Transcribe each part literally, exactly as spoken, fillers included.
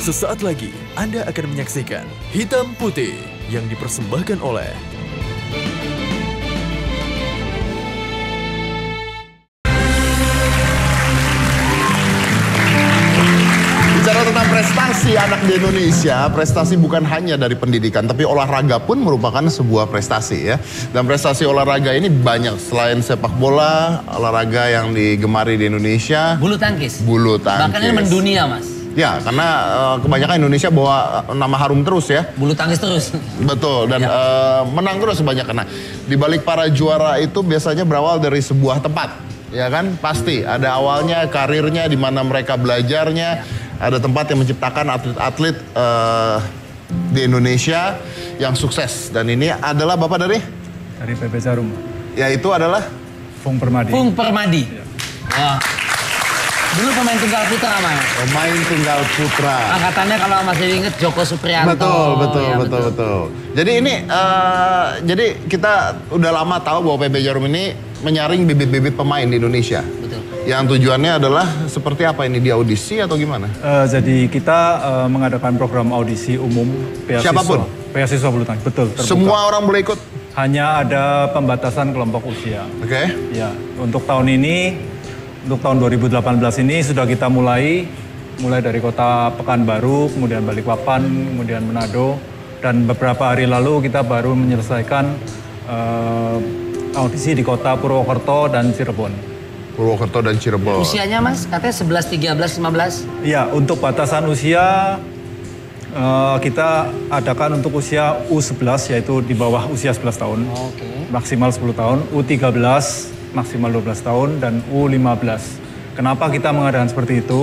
Sesaat lagi Anda akan menyaksikan Hitam Putih yang dipersembahkan oleh Bicara tentang prestasi anak di Indonesia, prestasi bukan hanya dari pendidikan, tapi olahraga pun merupakan sebuah prestasi ya. Dan prestasi olahraga ini banyak, selain sepak bola, olahraga yang digemari di Indonesia. Bulu tangkis. Bulu tangkis. Bahkan ini mendunia, Mas. Ya, karena uh, kebanyakan Indonesia bawa nama harum terus ya. Bulu tangkis terus. Betul, dan ya. uh, menang terus kebanyakan. Nah, di balik para juara itu biasanya berawal dari sebuah tempat. Ya kan, pasti ada awalnya karirnya, di mana mereka belajarnya. Ya. Ada tempat yang menciptakan atlet-atlet uh, di Indonesia yang sukses. Dan ini adalah Bapak dari? Dari P B Jarum. Yaitu adalah? Fung Permadi. Fung Permadi. Ya. Wah. Dulu pemain tunggal putra, Mas. Pemain tunggal putra. Angkatannya kalau masih inget Joko Supriyanto. Betul, betul, ya, betul, betul, betul. Jadi ini, uh, jadi kita udah lama tahu bahwa P B Jarum ini menyaring bibit-bibit pemain di Indonesia. Betul. Yang tujuannya adalah seperti apa ini, di audisi atau gimana? Uh, jadi kita uh, mengadakan program audisi umum beasiswa. Siapapun? Beasiswa bulu tangkis, betul. Terbuka. Semua orang boleh ikut? Hanya ada pembatasan kelompok usia. Oke. Okay. Ya, untuk tahun ini, untuk tahun dua ribu delapan belas ini sudah kita mulai, mulai dari kota Pekanbaru, kemudian Balikpapan, kemudian Manado, dan beberapa hari lalu kita baru menyelesaikan uh, audisi di kota Purwokerto dan Cirebon. Purwokerto dan Cirebon. Usianya, Mas, katanya sebelas, tiga belas, lima belas? Iya, untuk batasan usia uh, kita adakan untuk usia U sebelas, yaitu di bawah usia sebelas tahun. Oke. Okay. Maksimal sepuluh tahun, U tiga belas maksimal dua belas tahun, dan U lima belas. Kenapa kita mengadakan seperti itu?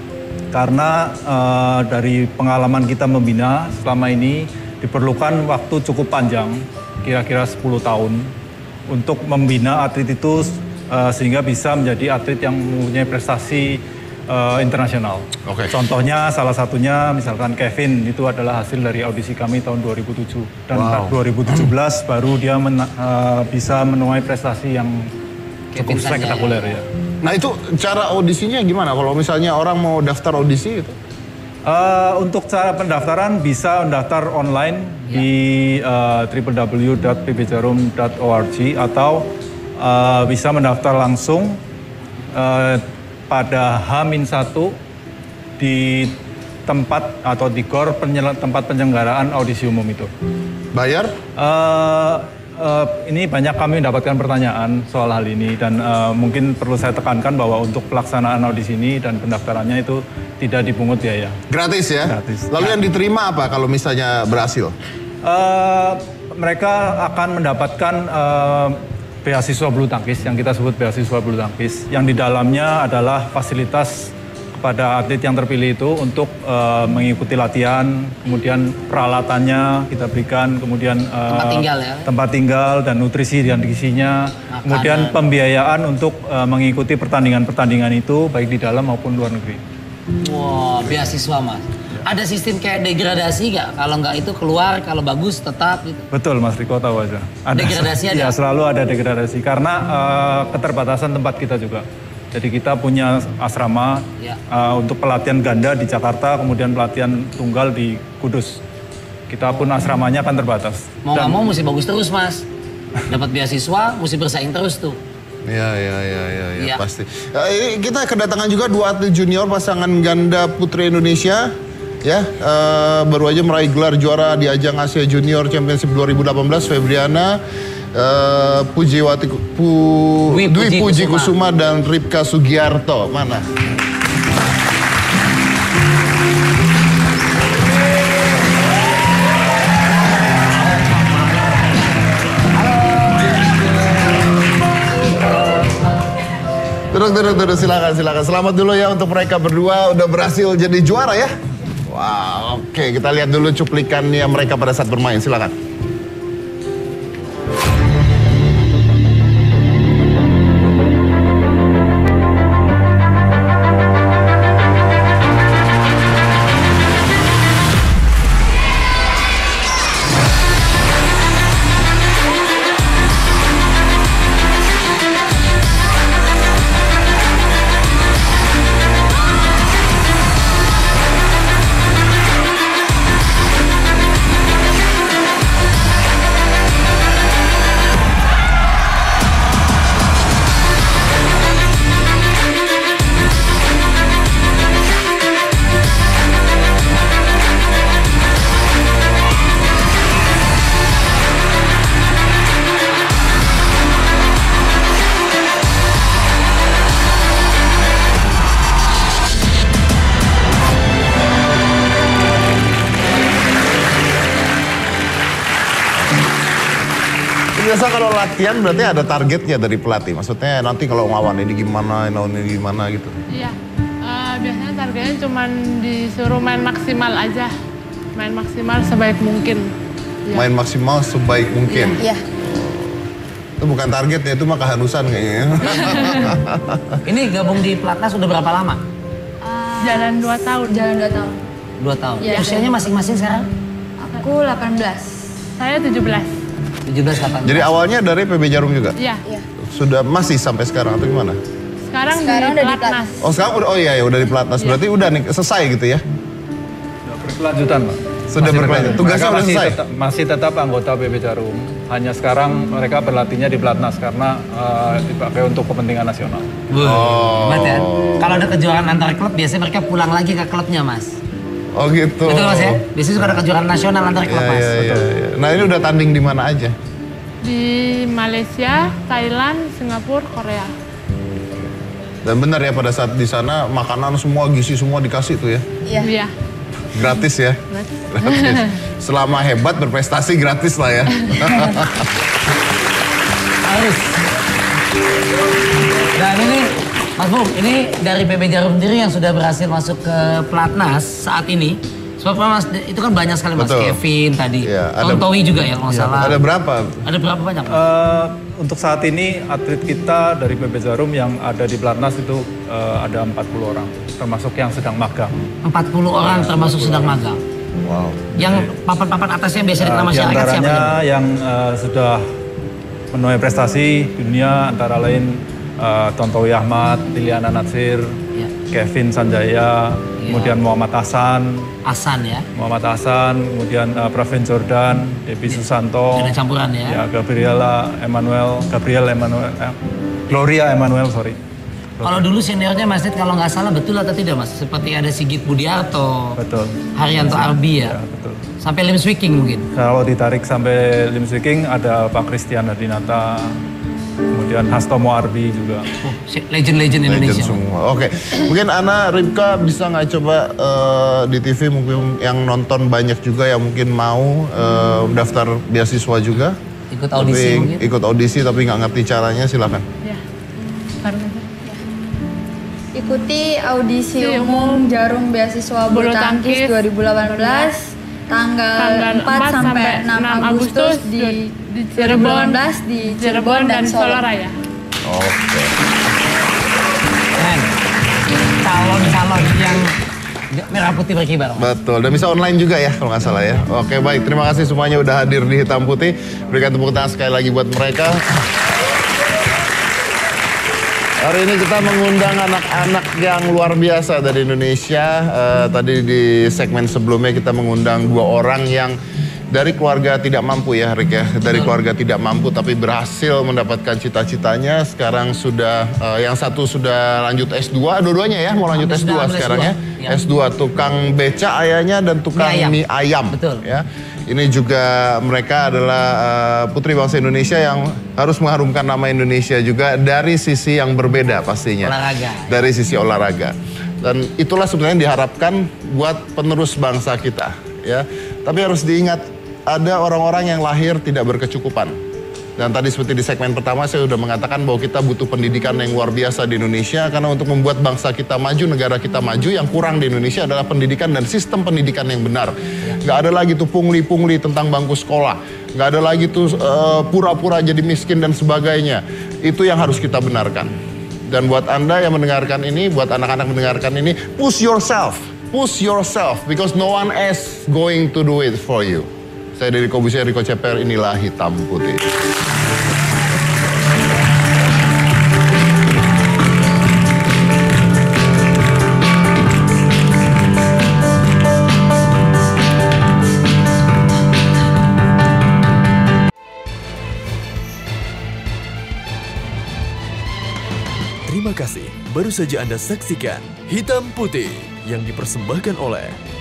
Karena uh, dari pengalaman kita membina selama ini diperlukan waktu cukup panjang, kira-kira sepuluh tahun, untuk membina atlet itu uh, sehingga bisa menjadi atlet yang mempunyai prestasi uh, internasional. Okay. Contohnya salah satunya misalkan Kevin, itu adalah hasil dari audisi kami tahun dua ribu tujuh. Dan wow. dua ribu tujuh belas baru dia men, uh, bisa menuai prestasi yang cukup spektakuler ya. Nah itu cara audisinya gimana? Kalau misalnya orang mau daftar audisi itu? Uh, untuk cara pendaftaran bisa mendaftar online ya. Di uh, w w w dot p b jarum dot org atau uh, bisa mendaftar langsung uh, pada H minus satu di tempat atau di gor penyel- tempat penyelenggaraan audisi umum itu. Bayar? Uh, Uh, ini banyak kami mendapatkan pertanyaan soal hal ini dan uh, mungkin perlu saya tekankan bahwa untuk pelaksanaan audisi ini dan pendaftarannya itu tidak dipungut biaya. Gratis ya? Gratis. Lalu ya. Yang diterima apa kalau misalnya berhasil? Uh, mereka akan mendapatkan uh, beasiswa bulu tangkis yang kita sebut beasiswa bulu tangkis, yang di dalamnya adalah fasilitas kepada atlet yang terpilih itu untuk uh, mengikuti latihan, kemudian peralatannya kita berikan, kemudian uh, tempat tinggal ya, tempat tinggal dan nutrisi dan gizinya, makanan. Kemudian pembiayaan untuk uh, mengikuti pertandingan-pertandingan itu baik di dalam maupun luar negeri. Wah, wow, beasiswa, Mas. Ya. Ada sistem kayak degradasi nggak? Kalau nggak itu keluar, kalau bagus tetap gitu. Betul, Mas Riko tahu aja. Ada, degradasi ada? Ya, selalu ada degradasi karena uh, keterbatasan tempat kita juga. Jadi kita punya asrama ya. uh, untuk pelatihan ganda di Jakarta, kemudian pelatihan tunggal di Kudus. Kita pun asramanya kan terbatas. Mau nggak mau mesti bagus terus, Mas. Dapat beasiswa, mesti bersaing terus tuh. Iya, iya, iya, iya, ya, ya. Pasti. Uh, kita kedatangan juga dua atlet junior pasangan ganda putri Indonesia. Ya, uh, baru aja meraih gelar juara di ajang Asia Junior Championship dua ribu delapan belas, Febriana. Uh, Pujiwati Pu, Dwi, Dwi Puji, Puji Kusuma. Kusuma dan Ripka Sugiarto. Mana? Terus, terus, terus, silakan, silakan. Selamat dulu ya untuk mereka berdua udah berhasil jadi juara ya. Wow, oke, kita lihat dulu cuplikannya mereka pada saat bermain. Silakan. biasa kalau latihan berarti ada targetnya dari pelatih. Maksudnya nanti kalau ngelawan ini gimana, lawan ini gimana gitu. Iya, uh, biasanya targetnya cuma disuruh main maksimal aja. Main maksimal sebaik mungkin. Ya. Main maksimal sebaik mungkin. Iya. Itu bukan target ya, itu mah keharusan kayaknya. Ini gabung di Platnas udah berapa lama? Uh, Jalan dua tahun. Jalan dua tahun. Dua tahun. Iya. Usianya masing-masing sekarang? Aku delapan belas. Saya tujuh belas. tujuh belas, delapan belas. Jadi awalnya dari P B Jarum juga? Iya. Iya. Sudah masih sampai sekarang atau gimana? Sekarang, Sekarang di udah di Platnas. Oh sekarang udah, oh iya ya udah di Platnas. Berarti udah nih selesai gitu ya? Sudah berkelanjutan, Pak. Sudah Masih berkelanjutan. berkelanjutan. Tugasnya Mereka udah masih selesai? Tetap, masih tetap anggota P B Jarum. Hanya sekarang mereka berlatihnya di Platnas karena uh, dipakai untuk kepentingan nasional. Oh. Hebat ya. Kalau ada kejuaraan antar klub, biasanya mereka pulang lagi ke klubnya, Mas. Oh gitu. Betul, Mas ya? Biasanya suka ada kejuaraan nasional antar klub, Iya, Mas. iya, Betul. iya, iya. Nah ini udah tanding di mana aja? Di Malaysia, Thailand, Singapura, Korea. Dan benar ya pada saat di sana makanan semua gizi semua dikasih tuh ya? Iya. Iya. Gratis ya? Gratis. Selama hebat berprestasi gratis lah ya. Harus. Dan ini, Mas Bung, ini dari P B Jarum sendiri yang sudah berhasil masuk ke Platnas saat ini. Sebab Mas, itu kan banyak sekali Mas. Betul. Kevin tadi, Iya, ada- Tontowi juga ya kalau nggak salah. Ada berapa? Ada berapa banyak? Mas? Uh, untuk saat ini atlet kita dari P B Jarum yang ada di Platnas itu uh, ada empat puluh orang, termasuk yang sedang magang. empat puluh orang termasuk sedang magang. Wow. Yang papan-papan atasnya biasa dikenal Uh, di masyarakat siapa? antaranya aja? yang uh, sudah menuai prestasi dunia antara lain uh, Tontowi Ahmad, Liliana Natsir, Ya. Kevin Sanjaya, kemudian Muhammad Hasan, Hasan ya. Muhammad Hasan, kemudian uh, Pravin Jordan, Devi Susanto, Ada campuran ya. ya Gabriela Emmanuel, Gabriel Emmanuel, eh, Gloria Emmanuel, sorry. Kalau dulu seniornya Mas Dit kalau nggak salah betul atau tidak Mas? Seperti ada Sigit Budiarto, Betul. Haryanto Arbi Ya, ya. betul. Sampai Lim Swiking mungkin. Kalau ditarik sampai Lim Swiking ada Pak Christian Hadinata, kemudian Hastomo Arbi juga. Oh, legend-legend Indonesia. Legend semua. Oke, mungkin Ana, Ripka bisa nggak coba eh, di T V mungkin yang nonton banyak juga yang mungkin mau eh, daftar beasiswa juga. Ikut audisi Tapi mungkin. ikut audisi tapi nggak ngerti caranya, silakan. Ya. Karena Ikuti audisi Si umum Jarum Beasiswa Bulu Bulu Tangkis Tangkis dua ribu delapan belas tanggal, tanggal empat sampai enam Agustus di, di dua ribu delapan Cirebon, belas di Cirebon dan Solo Raya. Oke. Keren. Calon-calon yang merah putih berkibar. Mas. Betul, dan bisa online juga ya kalau nggak salah ya. Oke baik, terima kasih semuanya udah hadir di Hitam Putih. Berikan tepuk tangan sekali lagi buat mereka. Hari ini kita mengundang anak-anak yang luar biasa dari Indonesia. Eh, tadi di segmen sebelumnya kita mengundang dua orang yang dari keluarga tidak mampu ya Rick ya. Dari keluarga tidak mampu tapi berhasil mendapatkan cita-citanya. Sekarang sudah, eh, yang satu sudah lanjut S dua, dua-duanya ya mau lanjut Sudah S dua ambil sekarang S dua. ya. Ya. S dua, tukang beca ayahnya dan tukang Mie ayam. mie ayam. Betul. Ya. Ini juga mereka adalah uh, putri bangsa Indonesia yang harus mengharumkan nama Indonesia juga dari sisi yang berbeda pastinya. Olahraga. Dari sisi olahraga. Dan itulah sebenarnya diharapkan buat penerus bangsa kita, ya. Tapi harus diingat ada orang-orang yang lahir tidak berkecukupan. Dan tadi seperti di segmen pertama saya sudah mengatakan bahwa kita butuh pendidikan yang luar biasa di Indonesia. Karena untuk membuat bangsa kita maju, negara kita maju, yang kurang di Indonesia adalah pendidikan dan sistem pendidikan yang benar. Gak ada lagi tuh pungli-pungli tentang bangku sekolah. Gak ada lagi tuh uh, pura-pura jadi miskin dan sebagainya. Itu yang harus kita benarkan. Dan buat Anda yang mendengarkan ini, buat anak-anak mendengarkan ini, push yourself. Push yourself because no one else going to do it for you. Saya dari Kobusier Riko Ceper, inilah Hitam Putih. Terima kasih. Baru saja Anda saksikan Hitam Putih yang dipersembahkan oleh